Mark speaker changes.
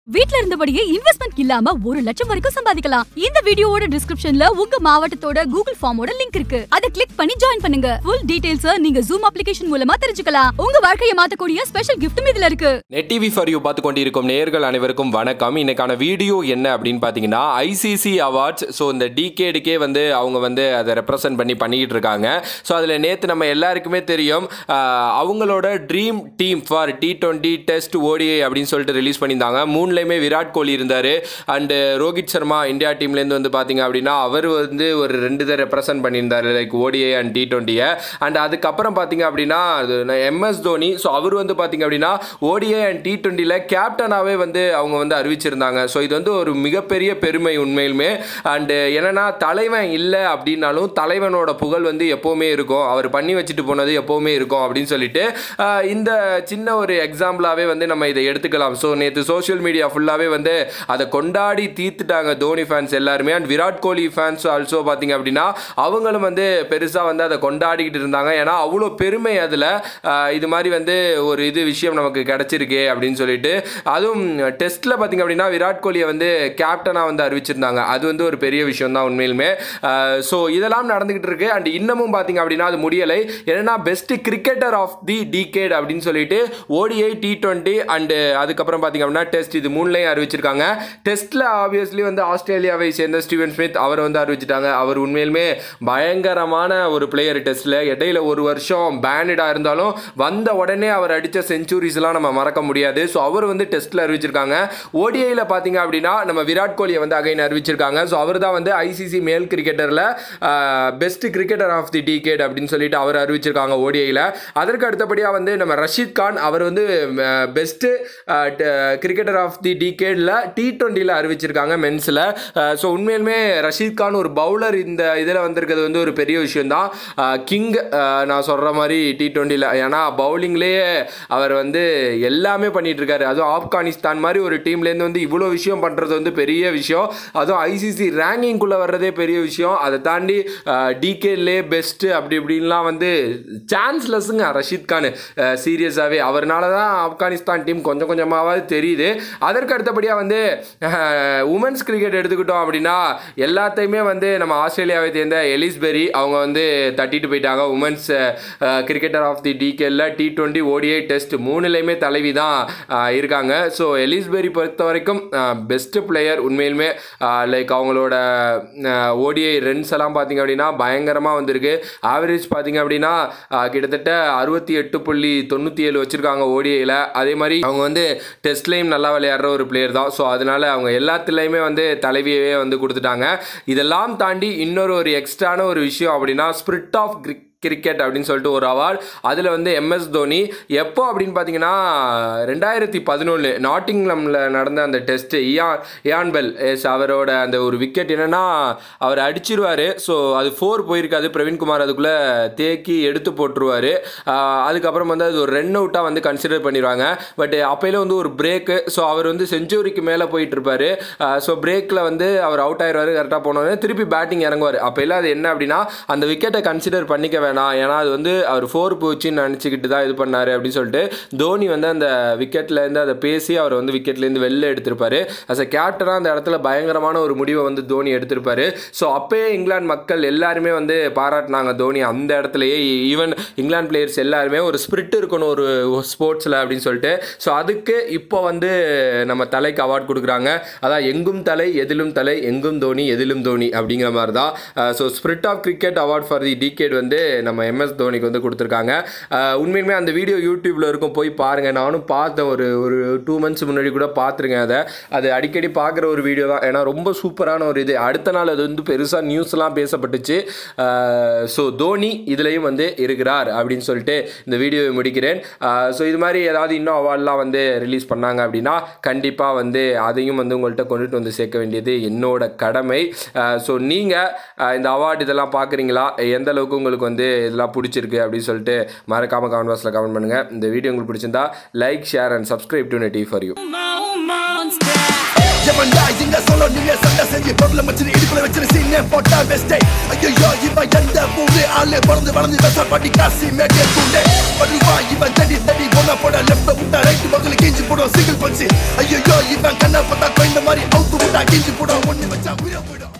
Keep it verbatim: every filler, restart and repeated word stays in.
Speaker 1: வீட்ல இருந்தபடியே இன்வெஸ்ட்மென்ட் இல்லாம ஒரு லட்சம் வரைக்கும் சம்பாதிக்கலாம். இந்த வீடியோவோட டிஸ்கிரிப்ஷன்ல உங்க மாவட்டத்தோட கூகுள் ஃபார்மோட லிங்க் இருக்கு. அதை கிளிக் பண்ணி ஜாயின் பண்ணுங்க. ஃபுல் டீடைல்ஸ் நீங்க Zoom அப்ளிகேஷன் மூலமா தெரிஞ்சுக்கலாம். உங்க வாழ்க்கையை மாத்தக்கூடிய ஸ்பெஷல் கிஃப்ட்டும் இதுல இருக்கு.
Speaker 2: நெட் டிவி ஃபார் யூ பார்த்து கொண்டிருக்கும் நேயர்கள் அனைவருக்கும் வணக்கம். இன்னைக்கான வீடியோ என்ன அப்படின்னு பாத்தீங்கன்னா ஐசிசி அவார்ட்ஸ். ஸோ இந்த டிகேடுக்கே வந்து அவங்க வந்து அதை ரெப்ரசென்ட் பண்ணி பண்ணிக்கிட்டு இருக்காங்க. ஸோ அதில் நேற்று நம்ம எல்லாருக்குமே தெரியும் அவங்களோட dream team for T twenty test ODI அப்படின்னு சொல்லிட்டு ரிலீஸ் பண்ணியிருந்தாங்க. மூணு விராட் கோலி இருந்தார் அண்ட் ரோஹித் சர்மா இந்தியா டீம்லேருந்து வந்து பார்த்தீங்க அப்படின்னா அவர் வந்து ஒரு ரெண்டு தடவை ரெப்ரசென்ட் பண்ணியிருந்தார் லைக் ஓடிஐ அண்ட் டி டுவெண்ட்டியை. அண்ட் அதுக்கப்புறம் பார்த்தீங்க அப்படின்னா எம்எஸ் தோனி. ஸோ அவர் வந்து பார்த்தீங்க அப்படின்னா ஓடிஐ அண்ட் டி டுவெண்ட்டியில் கேப்டனாகவே வந்து அவங்க வந்து அறிவிச்சிருந்தாங்க. ஸோ இது வந்து ஒரு மிகப்பெரிய பெருமை உண்மையிலுமே. அண்டு என்னன்னா தலைவன் இல்லை அப்படின்னாலும் தலைவனோட புகழ் வந்து எப்போவுமே இருக்கும், அவர் பண்ணி வச்சுட்டு போனது எப்போவுமே இருக்கும் அப்படின்னு சொல்லிட்டு இந்த சின்ன ஒரு எக்ஸாம்பிளாகவே வந்து நம்ம இதை எடுத்துக்கலாம். ஸோ நேற்று சோஷியல் மீடியா ஃபுல்லாகவே வந்து அதை கொண்டாடி தீர்த்துட்டாங்க தோனி ஃபேன்ஸ் எல்லாருமே. And Virat Kohli fans also பார்த்தீங்க அப்படின்னா அவங்களும் வந்து பெருசாக வந்து அதை கொண்டாடிக்கிட்டு இருந்தாங்க. ஏன்னா அவ்வளோ பெருமை அதில் இது மாதிரி வந்து ஒரு இது விஷயம் நமக்கு கிடச்சிருக்கு அப்படின்னு சொல்லிட்டு. அதுவும் டெஸ்ட்டில் பார்த்தீங்க அப்படின்னா விராட் கோலியை வந்து கேப்டனாக வந்து அறிவிச்சிருந்தாங்க. அது வந்து ஒரு பெரிய விஷயம் தான் உண்மையிலுமே. ஸோ இதெல்லாம் நடந்துகிட்டு இருக்கு. அண்ட் இன்னமும் பார்த்தீங்க அப்படின்னா அது முடியலை. என்னன்னா best cricketer of the decade அப்படின்னு சொல்லிட்டு ஓடிஐ டி டுவெண்ட்டி அண்ட் அதுக்கப்புறம் பார்த்தீங்க அப்படின்னா டெஸ்ட் இது மூணுலையும் அறிவிச்சிருக்காங்க. டெஸ்ட்ல ஆப்வியஸ்லி வந்து ஆஸ்திரேலியாவை சேர்ந்த ஸ்டீவன் ஸ்மித் அவர் வந்து அறிவிச்சிட்டாங்க. அவர் உண்மையிலுமே பயங்கரமான ஒரு பிளேயர். டெஸ்ட்ல இடையில ஒரு வருஷம் பேண்டடா இருந்தாலும் வந்த உடனே அவர் அடிச்ச செஞ்சுரிஸ் எல்லாம் நம்ம மறக்க முடியாது. ஸோ அவர் வந்து டெஸ்ட்ல அறிவிச்சிருக்காங்க. ஓடிஐல பாத்தீங்க அப்படின்னா நம்ம விராட் கோலியை வந்து அகைன் அறிவிச்சிருக்காங்க. ஸோ அவர் தான் வந்து ஐசிசி மேல் கிரிக்கெட்டர்ல best cricketer of the decade அப்படின்னு சொல்லிட்டு அவர் அறிவிச்சிருக்காங்க ஓடிஐல. அதற்கு அடுத்தபடியாக வந்து நம்ம ரஷீத் கான் அவர் வந்து பெஸ்ட் கிரிக்கெட்டர் ஆஃப் தி டிகேட்ல டி டுவெண்ட்டியில் அறிவிச்சிருக்காங்க மென்ஸில். ஸோ உண்மையிலுமே ரஷீத் கான் ஒரு பவுலர் இந்த இதில் வந்திருக்கிறது வந்து ஒரு பெரிய விஷயம் தான். கிங் நான் சொல்கிற மாதிரி டி டுவெண்ட்டியில். ஏன்னா பவுலிங்லேயே அவர் வந்து எல்லாமே பண்ணிட்டு இருக்காரு. அதுவும் ஆப்கானிஸ்தான் மாதிரி ஒரு டீம்லேருந்து வந்து இவ்வளோ விஷயம் பண்ணுறது வந்து பெரிய விஷயம். அதுவும் ஐசிசி ரேங்கிங்குள்ளே வர்றதே பெரிய விஷயம். அதை தாண்டி டிகேட்லே பெஸ்ட்டு அப்படி இப்படின்லாம் வந்து சான்ஸ்லெஸ்ஸுங்க ரஷீத் கான். சீரியஸாகவே அவர்னால தான் ஆப்கானிஸ்தான் டீம் கொஞ்சம் கொஞ்சமாவது தெரியுது. அதற்கு அடுத்தபடியாக வந்து உமன்ஸ் கிரிக்கெட் எடுத்துக்கிட்டோம் அப்படின்னா எல்லாத்தையுமே வந்து நம்ம ஆஸ்திரேலியாவை சேர்ந்த எலிஸ்பெரி அவங்க வந்து தட்டிட்டு போயிட்டாங்க. உமன்ஸ் கிரிக்கெட்டர் ஆஃப் தி டிகேட்ல டி டுவெண்ட்டி ஓடிஐ டெஸ்ட் மூணுலையுமே தலைவி தான் இருக்காங்க. ஸோ எலிஸ்பெரி பொறுத்த வரைக்கும் பெஸ்ட் பிளேயர் உண்மையிலுமே. லைக் அவங்களோட ஓடிஐ ரன்ஸ் எல்லாம் பார்த்தீங்க அப்படின்னா பயங்கரமாக வந்திருக்கு. ஆவரேஜ் பார்த்தீங்க அப்படின்னா கிட்டத்தட்ட அறுபத்தி எட்டு புள்ளி தொண்ணூற்றி ஏழு வச்சிருக்காங்க ஓடிஐல. அதே மாதிரி அவங்க வந்து டெஸ்ட்லையும் நல்லா விளையாடுற ஒரு பிளேயர் தான். ஸோ அதனால அவங்க எல்லாத்துலேயுமே வந்து தலைவியவே வந்து கொடுத்துட்டாங்க. இதெல்லாம் தாண்டி இன்னொரு ஒரு எக்ஸ்ட்ரான ஒரு விஷயம் அப்படின்னா ஸ்பிரிட் ஆஃப் கிரிக்கெட் அப்படின்னு சொல்லிட்டு ஒரு அவார்டு. அதில் வந்து எம்எஸ் தோனி எப்போ அப்படின்னு பார்த்தீங்கன்னா ரெண்டாயிரத்தி பதினொன்று நாட்டிங்ஹாமில் நடந்த அந்த test Ian Ian bell S அவரோட அந்த ஒரு விக்கெட் என்னென்னா அவர் அடிச்சிருவார். ஸோ அது ஃபோர் போயிருக்காது. பிரவீன்குமார் அதுக்குள்ளே தேக்கி எடுத்து போட்டுருவார். அதுக்கப்புறம் வந்து அது ஒரு ரன் அவுட்டாக வந்து கன்சிடர் பண்ணிடுவாங்க. பட் அப்போயில வந்து ஒரு பிரேக்கு. ஸோ அவர் வந்து செஞ்சுரிக்கு மேலே போயிட்டு இருப்பார். ஸோ பிரேக்கில் வந்து அவர் அவுட் ஆயிடுவார். கரெக்டாக போனோடனே திருப்பி பேட்டிங் இறங்குவார். அப்போயில அது என்ன அப்படின்னா அந்த விக்கெட்டை கன்சிடர் பண்ணிக்க வேணாம், ஏன்னா அது வந்து அவர் ஃபோர் போச்சுன்னு நினச்சிக்கிட்டு தான் இது பண்ணார் அப்படின்னு சொல்லிட்டு தோனி வந்து அந்த விக்கெட்லேருந்து அதை பேசி அவர் வந்து விக்கெட்லேருந்து வெளில எடுத்திருப்பாரு. அஸ் அ கேப்டனாக அந்த இடத்துல பயங்கரமான ஒரு முடிவை வந்து தோனி எடுத்திருப்பாரு. ஸோ அப்போயே இங்கிலாந்து மக்கள் எல்லாருமே வந்து பாராட்டினாங்க தோனி அந்த இடத்துலையே. ஈவன் இங்கிலாந்து பிளேயர்ஸ் எல்லாருமே ஒரு ஸ்பிரிட் இருக்கணும் ஒரு ஸ்போர்ட்ஸில் அப்படின்னு சொல்லிட்டு. ஸோ அதுக்கு இப்போ வந்து நம்ம தலைக்கு அவார்ட் கொடுக்குறாங்க. அதான் எங்கும் தலை எதிலும் தலை, எங்கும் தோனி எதிலும் தோனி அப்படிங்கிற மாதிரி தான். So spirit of cricket award for the decade வந்து நம்ம எம்எஸ் தோனிக்கு வந்து கொடுத்துருக்காங்க. உண்மையுமே அந்த வீடியோ யூடியூப்ல இருக்கும், போய் பாருங்கள். நானும் பார்த்தேன் ஒரு ஒரு டூ மந்த்ஸ் முன்னாடி கூட பார்த்துருக்கேன். அதை அது அடிக்கடி பார்க்குற ஒரு வீடியோ தான். ஏன்னா ரொம்ப சூப்பரான ஒரு இது. அடுத்த நாள் அது வந்து பெருசாக நியூஸ்லாம் பேசப்பட்டுச்சு. ஸோ தோனி இதுலேயும் வந்து இருக்கிறார் அப்படின்னு சொல்லிட்டு இந்த வீடியோவை முடிக்கிறேன். ஸோ இது மாதிரி ஏதாவது இன்னும் அவார்ட்லாம் வந்து ரிலீஸ் பண்ணாங்க அப்படின்னா கண்டிப்பாக வந்து அதையும் வந்து உங்கள்கிட்ட கொண்டுட்டு வந்து சேர்க்க வேண்டியது என்னோட கடமை. ஸோ நீங்கள் இந்த அவார்டு இதெல்லாம் பார்க்குறீங்களா, எந்த அளவுக்கு உங்களுக்கு வந்து இதெல்லாம் பிடிச்சிருக்கு அப்படின்னு சொல்லிட்டு மறக்காம கமெண்ட் பாக்ஸ்ல கமெண்ட் பண்ணுங்க. இந்த வீடியோ உங்களுக்கு பிடிச்சிருந்தா like, share and subscribe to Net TV for you.
Speaker 3: இங்க சொல்ல நீங்க சண்டை செஞ்சு பொருளை வச்சு இடுப்புல வச்சு சீனே போட்டா பெஸ்டே. ஐயோ இவன் எந்த ஊரு ஆளு பறந்து வளர்ந்து பெச பாட்டி காசி மேட்டே கூண்டே. படுவா இவன் தடி தடி போன போட லெஃப்ட் விட்டா ரைட் பக்கத்துல கிஞ்சி போடும் சிங்கிள் பஞ்சி. ஐயோ இவன் கண்ண போட்டா கிஞ்சி போட ஒண்ணு வச்சா உயிரை போயிடும்